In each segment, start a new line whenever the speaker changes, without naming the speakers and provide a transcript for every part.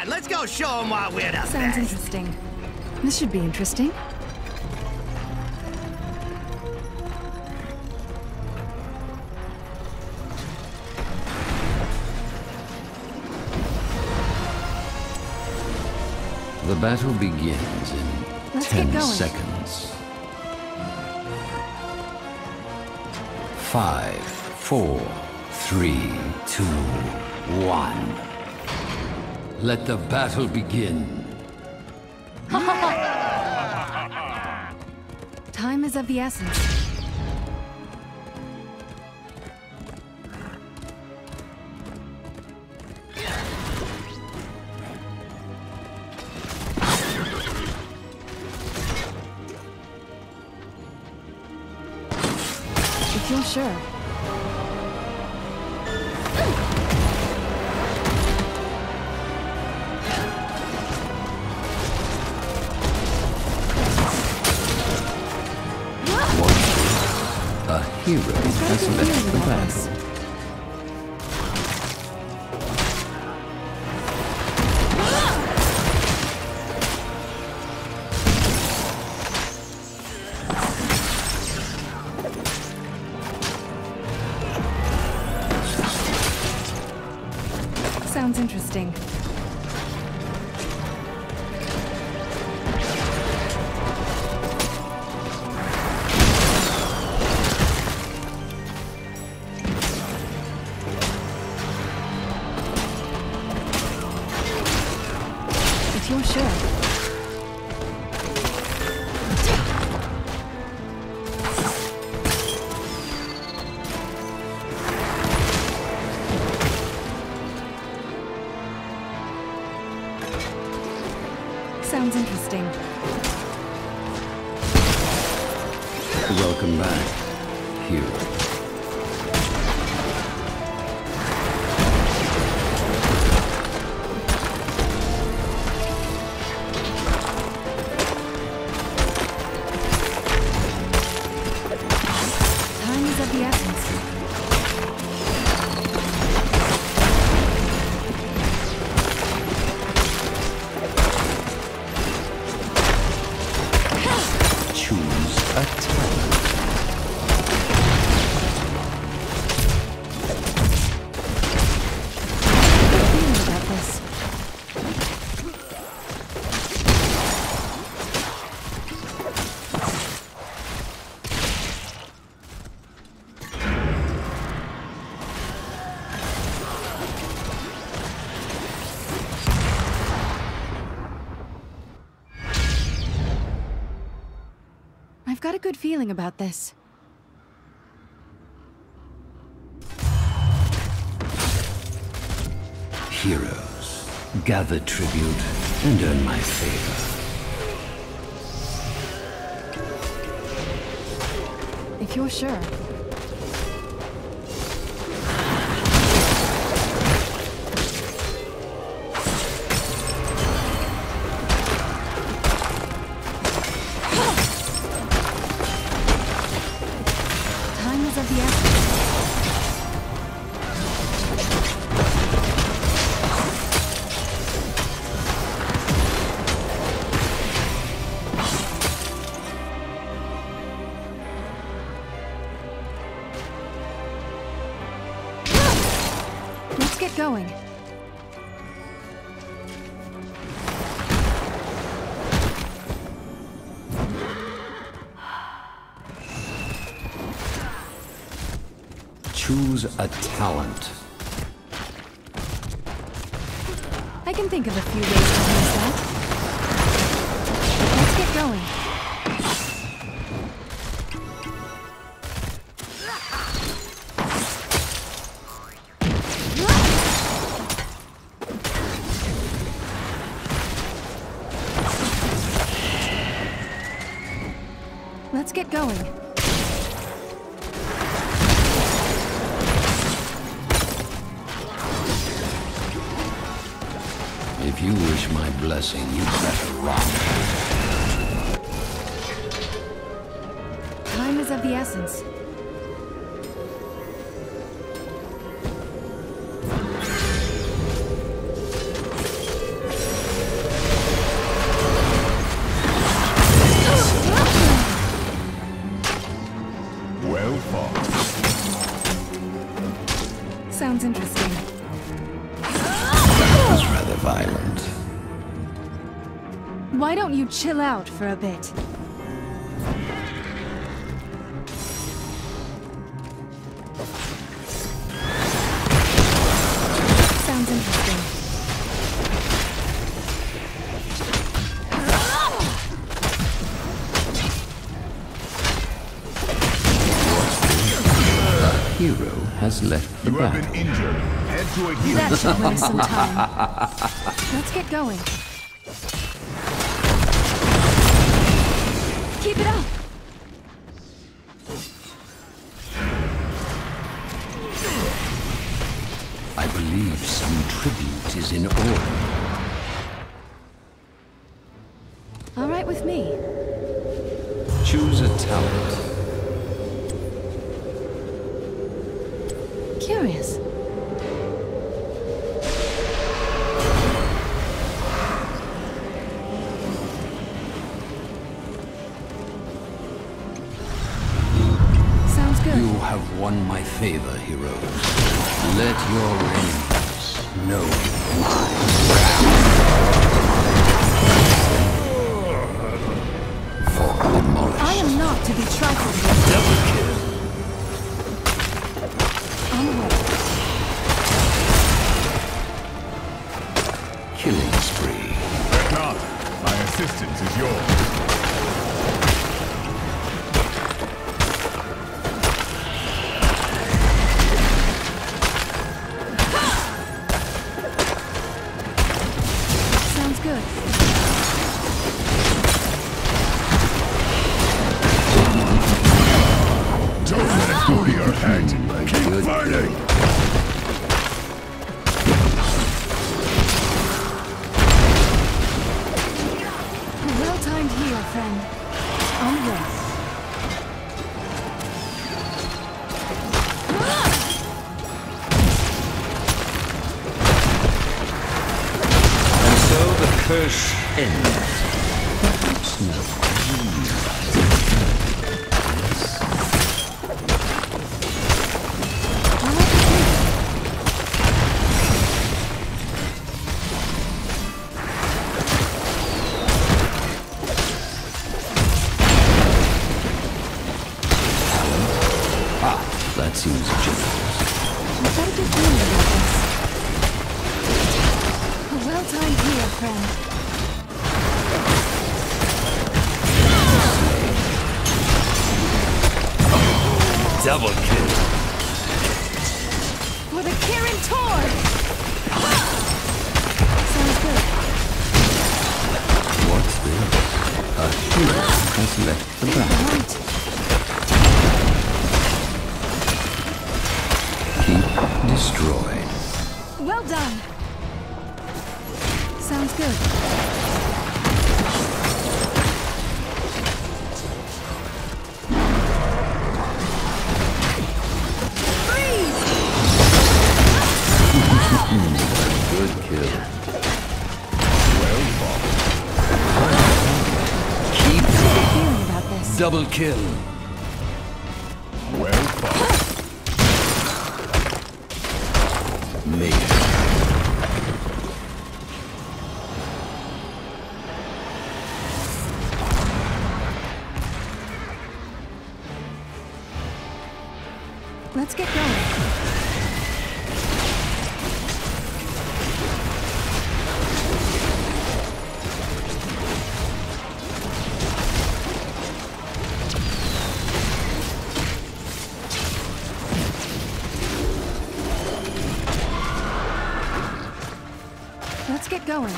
on, let's go show them why we're the
Sounds
best.
interesting. This should be interesting.
The battle begins in
Let's
10
get going.
seconds. 5, 4, 3, 2, 1. Let the battle begin.
Time is of the essence. If you're sure.
A hero has left the battle.
Sounds interesting. If you're sure. Sounds interesting.
Welcome back, hero.
Time is of the essence.
Choose a talent.
Feeling about this. I've got a good feeling about this.
Heroes, gather tribute and earn my favor.
If you're sure. Time is of the essence. Let's get going.
Choose a talent.
I can think of a few ways to use that. Let's get going. Let's get going.
If you wish my blessing, you better run.
Time is of the essence.
violent.
Why don't you chill out for a bit? Sounds interesting.
Hero has left the
You have
battle.
been injured. Head to a healing.
That should win us some time. Let's get going. Keep it up!
I believe some tribute is in order.
All right with me.
Choose a talent.
Curious. Sounds good.
You have won my favor, heroes. Let your enemies know my wrath. For demolish.
I am not to be trifled with.
Double kill.
On the way.
Killing spree.
Fret not. My assistance is yours.
Sounds good.
Don't let it go to your head. Keep
Good
fighting.
A well-timed heal, friend. On the way.
And so the curse ends. Perhaps not.
All right with me.
That seems generous.
I've got a good feeling about this. A well-timed heal, friend.
Double kill.
For the Kirin Tor! Sounds good.
What's this? A hero has left the battle.
Right.
Keep destroyed.
Well done. Sounds good. Freeze!
Good kill.
Well fought.
Keep
Feeling about this.
double kill.
Well fought.
Made.
Let's get going. Let's get going.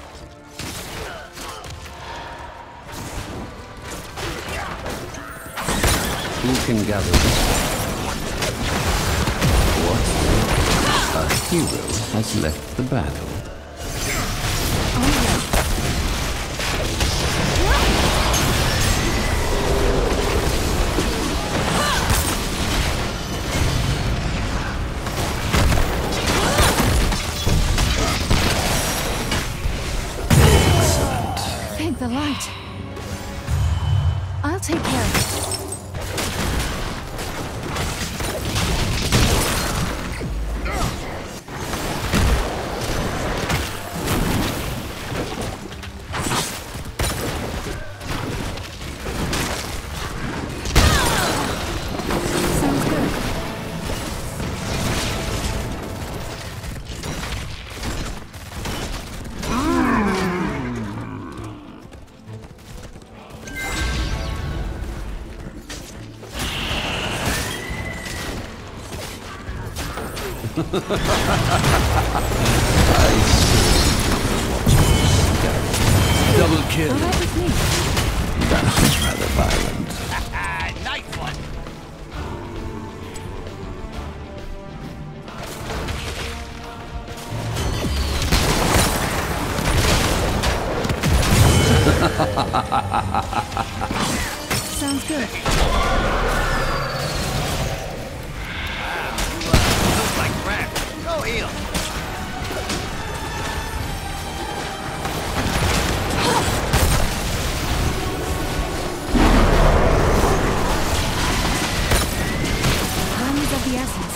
Who can gather this? What? A hero has left the battle.
On the way. Thank the light. I'll take care of it.
Double kill.
All right with me.
That was rather violent.
Nice one.
Sounds good.
Looks like crap. Go heal.
Time is of the essence.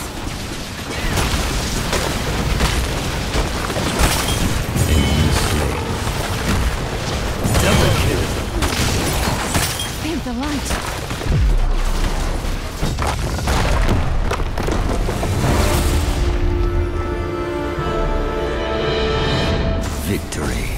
Double kill.
Paint the light.
Victory.